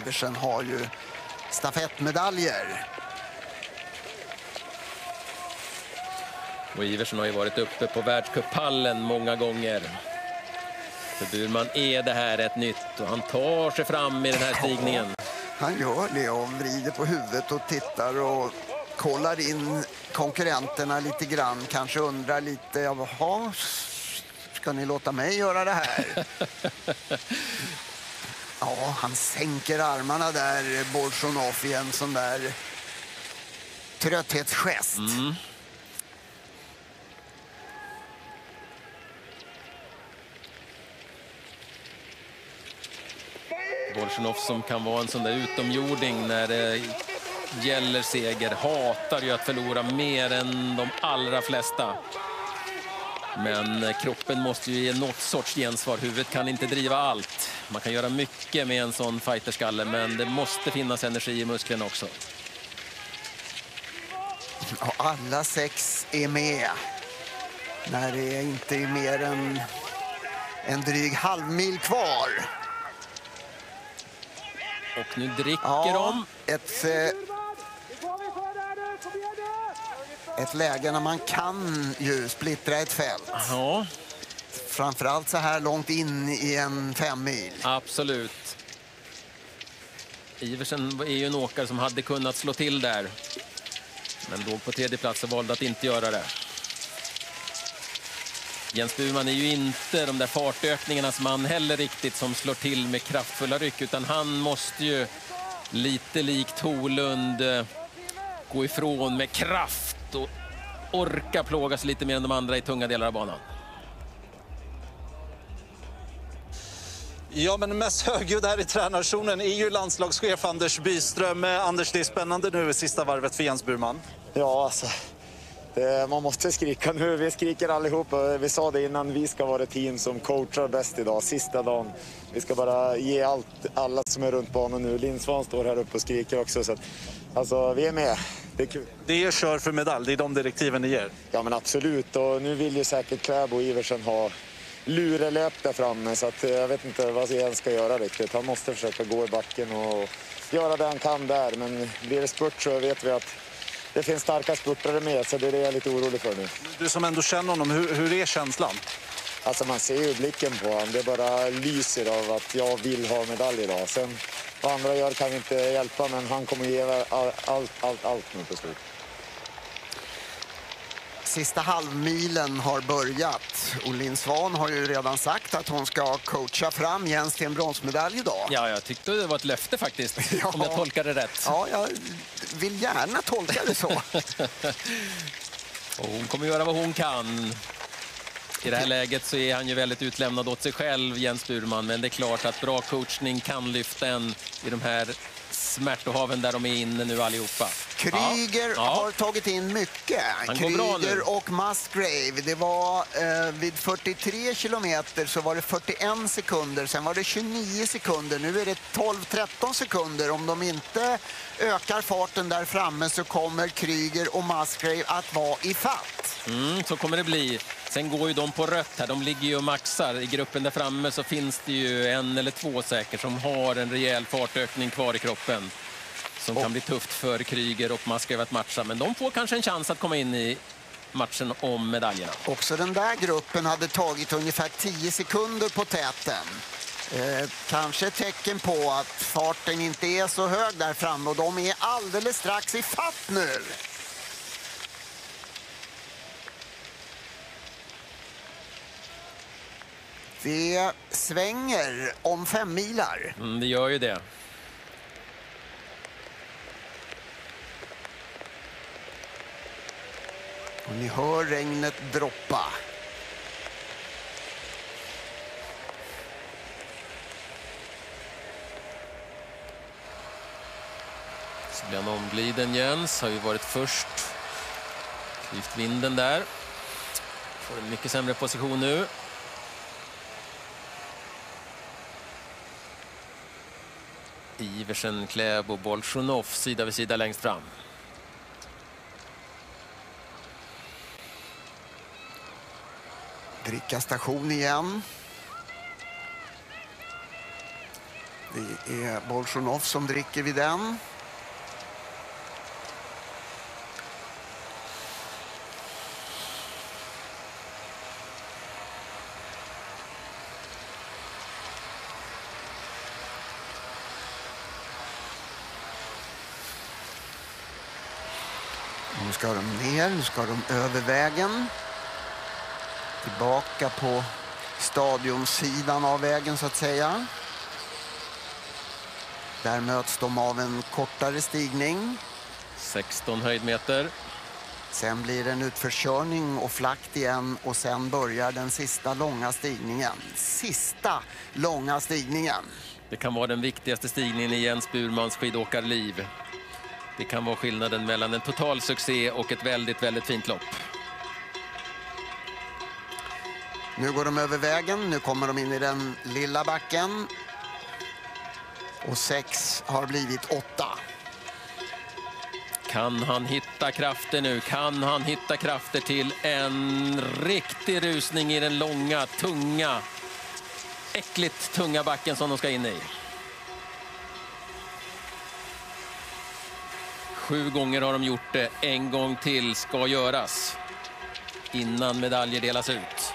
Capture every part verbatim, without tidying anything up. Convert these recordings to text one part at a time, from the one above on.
Iversen har ju stafettmedaljer. Och Iversen har ju varit uppe på världscuppallen många gånger. För Burman är det här ett nytt och han tar sig fram i den här stigningen. Ja, han gör det och vrider på huvudet och tittar och kollar in konkurrenterna lite grann. Kanske undrar lite, jaha, ska ni låta mig göra det här? Ja, han sänker armarna där, Bolshunov, i en sån där trötthetsgest. Mm. Bolshunov som kan vara en sån där utomjording när det gäller seger, hatar ju att förlora mer än de allra flesta. Men kroppen måste ju ge något sorts gensvar. Huvudet kan inte driva allt. Man kan göra mycket med en sån fighterskalle, men det måste finnas energi i musklerna också. Och alla sex är med. När det inte är mer än en dryg halvmil kvar. Och nu dricker ja, de. Ett, eh, ett läge när man kan ju splittra ett fält. Ja. Framförallt så här långt in i en fem mil. Absolut. Iversen är ju en åkare som hade kunnat slå till där. Men låg på tredje plats och valde att inte göra det. Jens Burman är ju inte de där fartökningarna som han heller riktigt som slår till med kraftfulla ryck, utan han måste ju lite likt Holund gå ifrån med kraft och orka plågas lite mer än de andra i tunga delar av banan. Ja, men mest högljudd här i tränarzonen är ju landslagschef Anders Byström. Anders, det är spännande nu i sista varvet för Jens Burman. Ja, alltså. Det, man måste skrika nu. Vi skriker allihop. Vi sa det innan, vi ska vara det team som coachar bäst idag, sista dagen. Vi ska bara ge allt, alla som är runt banan nu. Lindsvan står här uppe och skriker också. Så att, alltså, vi är med. Det är kul. Det är kör för medalj, det är de direktiven ni ger. Ja, men absolut. Och nu vill ju säkert Kläbo och Iversen ha lurelöp där framme. Så att, jag vet inte vad Jens ska göra riktigt. Han måste försöka gå i backen och göra det han kan där. Men blir det spurt så vet vi att det finns starka spurtare med, så det är det jag är lite orolig för nu. Du som ändå känner honom, hur, hur är känslan? Alltså man ser ju blicken på honom. Det bara lyser av att jag vill ha medalj idag. Sen vad andra gör kan vi inte hjälpa, men han kommer ge allt, allt, allt, allt nu på slut. Sista halvmilen har börjat och Lindsvan har ju redan sagt att hon ska coacha fram Jens till en bronsmedalj idag. Ja, jag tyckte det var ett löfte faktiskt, ja. om jag tolkar det rätt. Ja, jag vill gärna tolka det så. Och hon kommer göra vad hon kan. I det här läget så är han ju väldigt utlämnad åt sig själv, Jens Burman. Men det är klart att bra coachning kan lyfta en i de här smärtohaven där de är inne nu allihopa. Kryger ja. Ja. har tagit in mycket. Han går bra nu. Kryger och Musgrave. Det var eh, vid fyrtiotre kilometer så var det fyrtioen sekunder. Sen var det tjugonio sekunder. Nu är det tolv tretton sekunder. Om de inte ökar farten där framme så kommer Kryger och Musgrave att vara i fatt. Mm, så kommer det bli. Sen går ju de på rött här. De ligger ju och maxar. I gruppen där framme så finns det ju en eller två säkert som har en rejäl fartökning kvar i kroppen. Som och kan bli tufft för Kryger och Musgrave att matcha. Men de får kanske en chans att komma in i matchen om medaljerna. Också den där gruppen hade tagit ungefär tio sekunder på täten. Eh, kanske ett tecken på att farten inte är så hög där framme. Och de är alldeles strax i fatt nu. Det svänger om fem milar. Mm, det gör ju det. Och ni hör regnet droppa. Så blir han omgliden. Jens har ju varit först. Klyft vinden där. Får en mycket sämre position nu. Iversen, Kläbo och Bolshunov sida vid sida längst fram. Dricka station igen. Det är Bolsjunov som dricker vid den. Nu ska de ner, nu ska de över vägen. Tillbaka på stadionsidan av vägen så att säga. Där möts de av en kortare stigning. sexton höjdmeter. Sen blir det en utförskörning och flakt igen och sen börjar den sista långa stigningen. Sista långa stigningen. Det kan vara den viktigaste stigningen i Jens Burmans skidåkarliv. Det kan vara skillnaden mellan en total succé och ett väldigt, väldigt fint lopp. Nu går de över vägen, nu kommer de in i den lilla backen. Och sex har blivit åtta. Kan han hitta krafter nu? Kan han hitta krafter till en riktig rusning i den långa, tunga, äckligt tunga backen som de ska in i? Sju gånger har de gjort det. En gång till ska göras innan medaljer delas ut.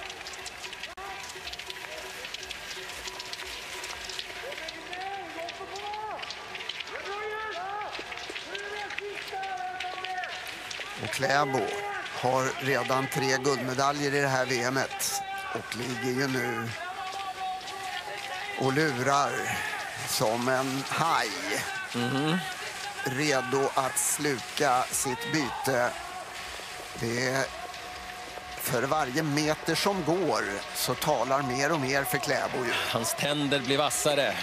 Och Kläbo har redan tre guldmedaljer i det här V M:et och ligger ju nu och lurar som en haj. Mm-hmm. Redo att sluka sitt byte. Det är för varje meter som går så talar mer och mer för Kläbo ju. Hans tänder blir vassare.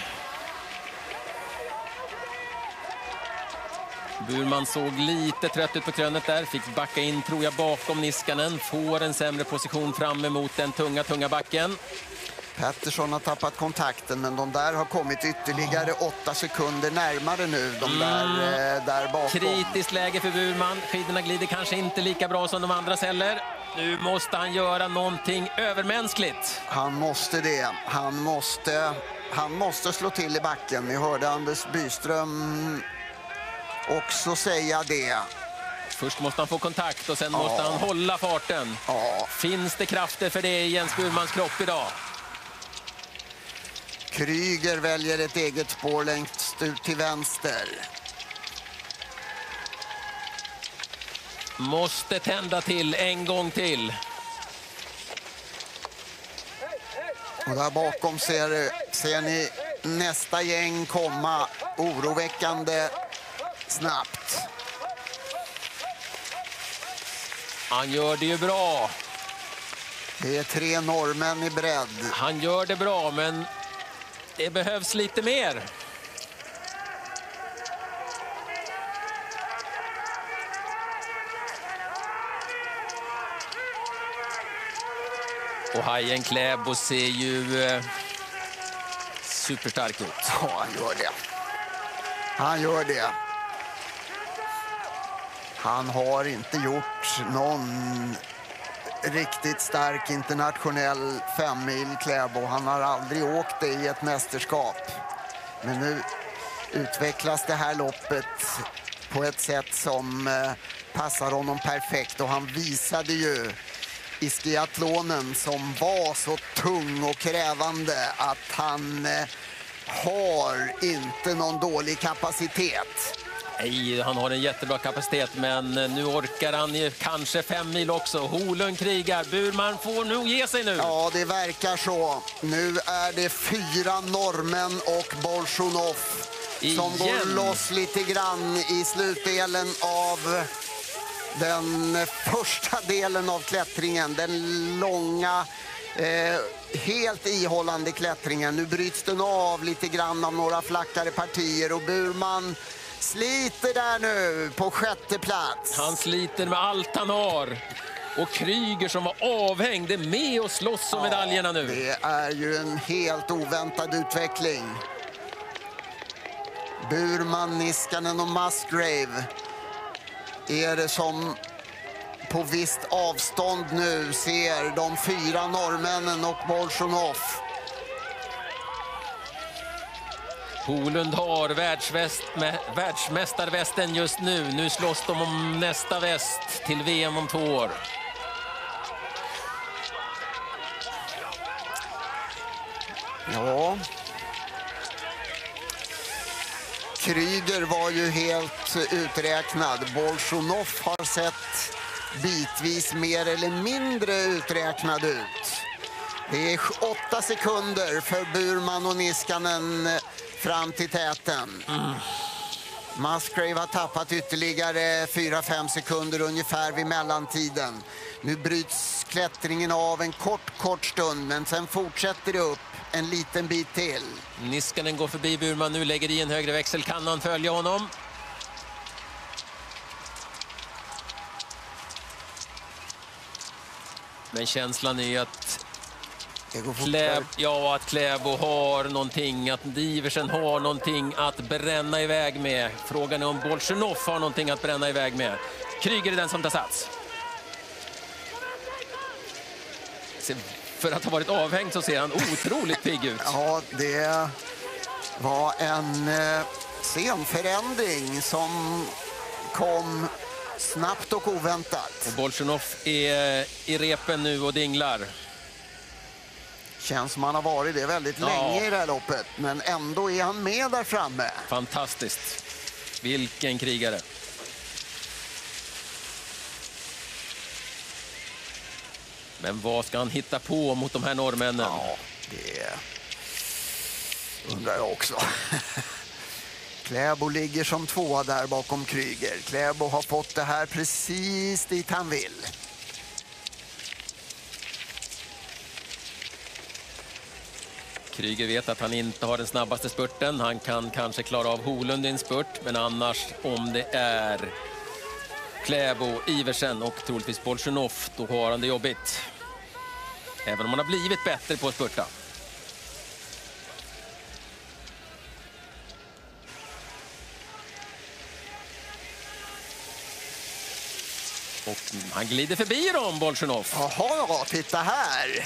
Burman såg lite trött ut på krönet där. Fick backa in tror jag bakom Niskanen. Får en sämre position fram emot den tunga, tunga backen. Pettersson har tappat kontakten men de där har kommit ytterligare åtta sekunder närmare nu. De Mm. där, eh, där bakom. Kritiskt läge för Burman. Skidorna glider kanske inte lika bra som de andra heller. Nu måste han göra någonting övermänskligt. Han måste det. Han måste, han måste slå till i backen. Ni hörde Anders Byström också säga det. Först måste han få kontakt och sen Ja. måste han hålla farten. Ja. Finns det krafter för det i Jens Burmans kropp idag? Kryger väljer ett eget spår längst ut till vänster. Måste tända till en gång till. Och där bakom ser, ser ni nästa gäng komma oroväckande snabbt. Han gör det ju bra. Det är tre norrmän i bredd. Han gör det bra, men det behövs lite mer. Och Hajen Kläbo ser ju eh, superstark ut. Ja, han gör det. Han gör det. Han har inte gjort någon riktigt stark internationell femmil Kläbo. Han har aldrig åkt det i ett mästerskap. Men nu utvecklas det här loppet på ett sätt som eh, passar honom perfekt. Och han visade ju i skiathlonen som var så tung och krävande att han eh, har inte någon dålig kapacitet. Nej, han har en jättebra kapacitet, men nu orkar han ju kanske fem mil också. Holund krigar, Burman får nog ge sig nu. Ja, det verkar så. Nu är det fyra norrmän och Bolsjunov som Igen. går loss lite grann i slutdelen av den första delen av klättringen. Den långa, eh, helt ihållande klättringen. Nu bryts den av lite grann av några flackare partier och Burman sliter där nu på sjätte plats. Han sliter med allt han har. Och Kryger som var avhängd är med och slåss om medaljerna nu. Det är ju en helt oväntad utveckling. Burman, Niskanen och Musgrave är det som på visst avstånd nu ser de fyra norrmännen och Bolsjunov. Holund har världsväst, med, världsmästarvästen just nu. Nu slåss de om nästa väst till V M om två år. Ja. Kryger var ju helt uträknad. Bolsjunov har sett bitvis mer eller mindre uträknad ut. Det är åtta sekunder för Burman och Niskanen fram till täten. Mm. Musgrave har tappat ytterligare fyra fem sekunder ungefär vid mellantiden. Nu bryts klättringen av en kort, kort stund, men sen fortsätter det upp en liten bit till. Niskanen går förbi Burman, nu lägger i en högre växel. Kan han följa honom? Men känslan är att Kläb, ja, att Kläbo har någonting, att Iversen har någonting att bränna iväg med. Frågan är om Bolsjunov har någonting att bränna iväg med. Kryger är den som tar sats. För att ha varit avhängd så ser han otroligt pigg ut. Ja, det var en eh, scenförändring som kom snabbt och oväntat. Och Bolsjunov är i repen nu och dinglar. Känns som han har varit det väldigt ja. länge i det här loppet, men ändå är han med där framme. Fantastiskt. Vilken krigare. Men vad ska han hitta på mot de här norrmännen? Ja, det undrar jag också. Kläbo ligger som tvåa där bakom Kryger. Kläbo har fått det här precis dit han vill. Kryger vet att han inte har den snabbaste spurten. Han kan kanske klara av Holund i en spurt. Men annars, om det är Kläbo, Iversen och troligtvis Bolsjunov, då har han det jobbigt. Även om han har blivit bättre på att spurta. Och han glider förbi dem, Bolsjunov. Jaha, ja, titta här.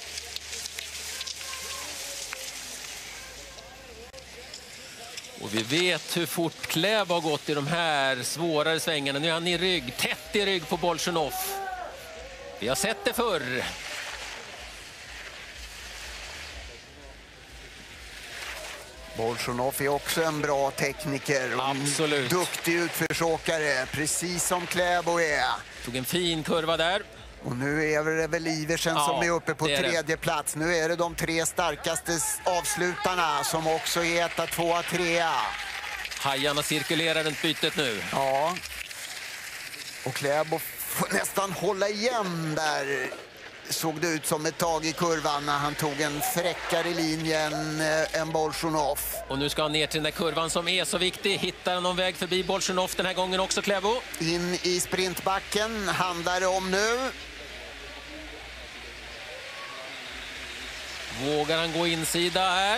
Och vi vet hur fort Kläb har gått i de här svårare svängarna. Nu är han i rygg, tätt i rygg på Bolsjunov. Vi har sett det förr. Bolsjunov är också en bra tekniker. Absolut. Duktig utförsåkare, precis som Kläbo är. Tog en fin kurva där. Och nu är det väl Iversen ja, som är uppe på tredje det. plats. Nu är det de tre starkaste avslutarna som också är etta, tvåa, trea. Hajarna cirkulerar runt bytet nu. Ja. Och Kläbo får nästan hålla igen där. Såg det ut som ett tag i kurvan när han tog en fräckare linje än, än Bolsjunov. Och nu ska han ner till den där kurvan som är så viktig. Hittar han någon väg förbi Bolsjunov den här gången också, Kläbo? In i sprintbacken handlar det om nu. Vågar han gå insida här?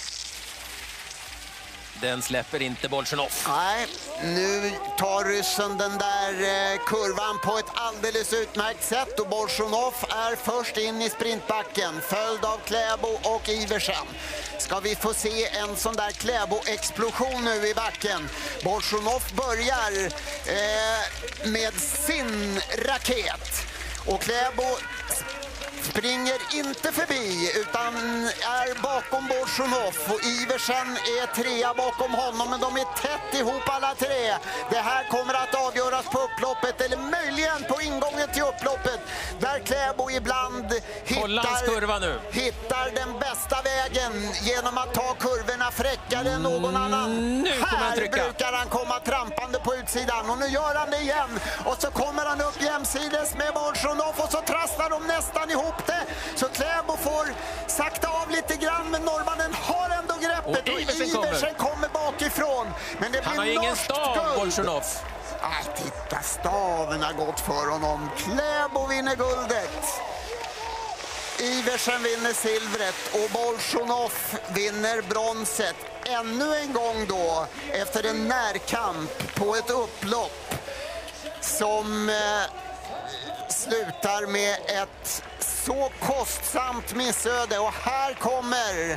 Den släpper inte Bolsjunov. Nej, nu tar ryssen den där eh, kurvan på ett alldeles utmärkt sätt. Och Bolsjunov är först in i sprintbacken, följd av Kläbo och Iversen. Ska vi få se en sån där Kläbo-explosion nu i backen. Bolsjunov börjar eh, med sin raket. Och Kläbo springer inte förbi utan är bakom Bolsjunov, och Iversen är trea bakom honom, men de är tätt ihop alla tre. Det här kommer att avgöras på upploppet, eller möjligen på ingången till upploppet, där Kläbo ibland hittar, kurva nu. hittar den bästa vägen genom att ta kurvorna fräckare än någon annan. Nu här han brukar han komma trampande på utsidan, och nu gör han det igen, och så kommer han upp jämsides med Bolsjunov, och så trasslar de nästan ihop det. Så Kläbo får sakta av lite grann, men norrmannen har ändå greppet, och, och Iversen kommer. kommer bakifrån. Men det han blir har ingen stav, Bolsjunov. Ah, titta, staven har gått för honom. Kläbo vinner guldet. Iversen vinner silvret och Bolsjunov vinner bronset. Ännu en gång då, efter en närkamp på ett upplopp som eh, slutar med ett så kostsamt missöde. Och här kommer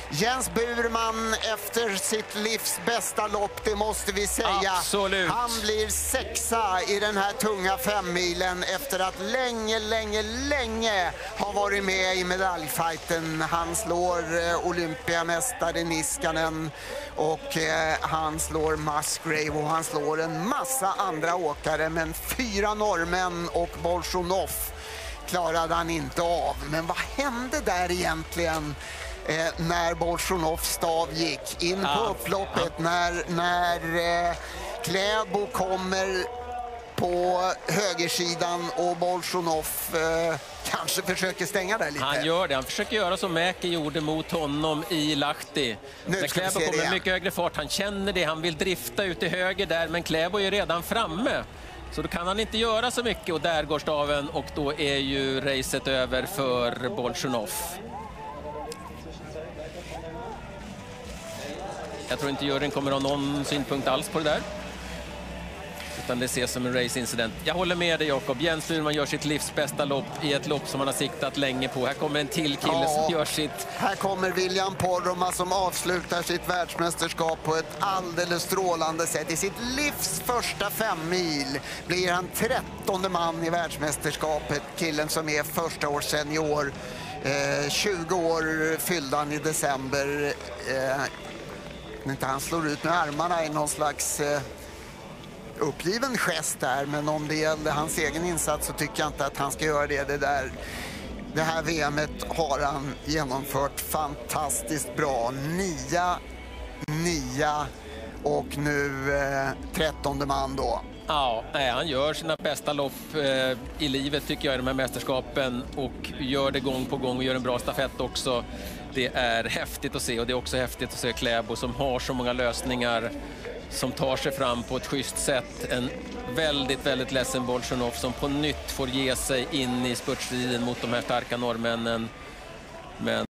Jens Burman efter sitt livs bästa lopp, det måste vi säga. Absolut. Han blir sexa i den här tunga femmilen efter att länge, länge, länge ha varit med i medaljfighten. Han slår eh, olympiamästare Niskanen och eh, han slår Musgrave och han slår en massa andra åkare, men fyra norrmän och Bolsjunov klarade han inte av. Men vad hände där egentligen eh, när Bolsjunovs stav gick in på Ja. upploppet, ja. när, när eh, Kläbo kommer på högersidan och Bolsjunov eh, kanske försöker stänga där lite. Han gör det. Han försöker göra som Mäki gjorde mot honom i Lahti. Nu När ska vi Kläbo se kommer det. mycket högre fart. Han känner det. Han vill drifta ut till höger där, men Kläbo är redan framme. Så då kan han inte göra så mycket och där går staven och då är ju racet över för Bolsjunov. Jag tror inte juryn kommer ha någon synpunkt alls på det där. Utan det ses som en race-incident. Jag håller med dig, Jakob. Jens Burman gör sitt livs bästa lopp i ett lopp som han har siktat länge på. Här kommer en till kille Ja. som gör sitt... Här kommer William Poromaa som avslutar sitt världsmästerskap på ett alldeles strålande sätt. I sitt livs första femmil blir han trettonde man i världsmästerskapet. Killen som är första års senior. Eh, tjugo år fyllde han i december. Eh, inte han slår ut med armarna i någon slags... Eh, uppgiven gest där, men om det gäller hans egen insats så tycker jag inte att han ska göra det. Det, där, det här V M:et har han genomfört fantastiskt bra. Nia, nia och nu eh, trettonde man då. Ja, nej, han gör sina bästa lopp eh, i livet tycker jag i de här mästerskapen och gör det gång på gång och gör en bra stafett också. Det är häftigt att se och det är också häftigt att se Kläbo som har så många lösningar, som tar sig fram på ett schysst sätt. En väldigt, väldigt ledsen Bolsjunov som på nytt får ge sig in i spurtstriden mot de här starka norrmännen. Men